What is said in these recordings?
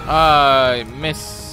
Miss.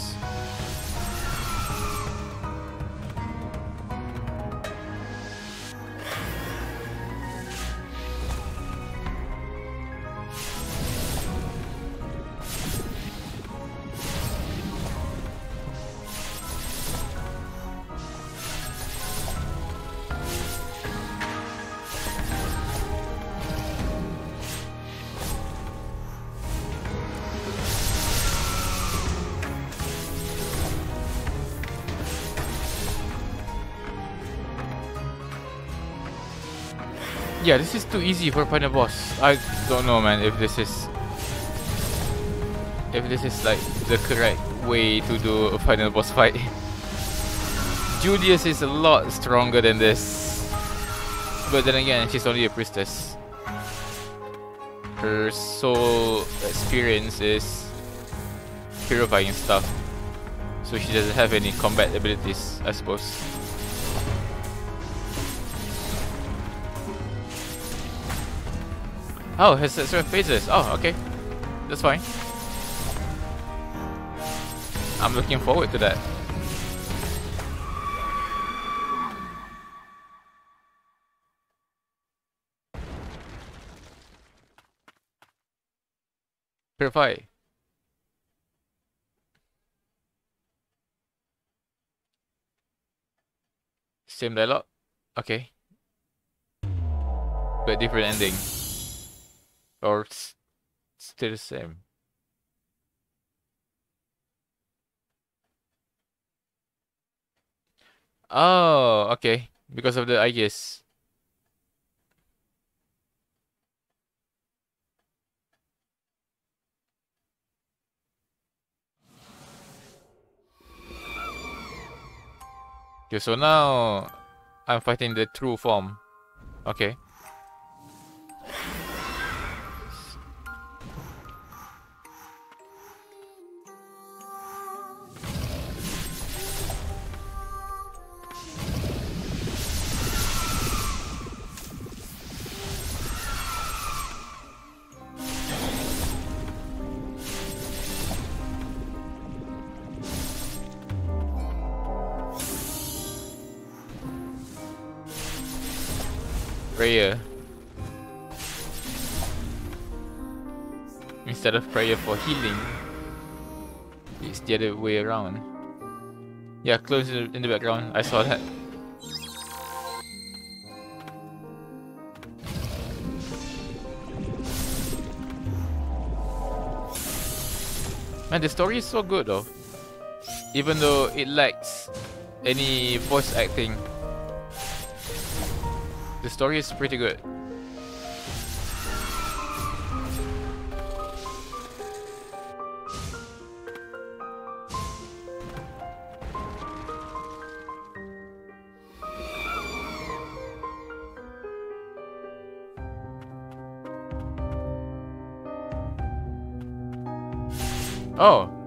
Yeah, this is too easy for final boss. I don't know, man, if this is like the correct way to do a final boss fight. Julius is a lot stronger than this, but then again, she's only a priestess. Her sole experience is purifying stuff, so she doesn't have any combat abilities, I suppose. Oh, has extra phases. Oh, okay. That's fine. I'm looking forward to that. Purify. Same dialogue. Okay. But different ending. Or still the same. Oh, okay. Because of the Aegis. Okay, so now I'm fighting the true form. Okay. Prayer. Instead of prayer for healing, it's the other way around. Yeah, close in the background. I saw that. Man, the story is so good though. Even though it lacks any voice acting, the story is pretty good. Oh,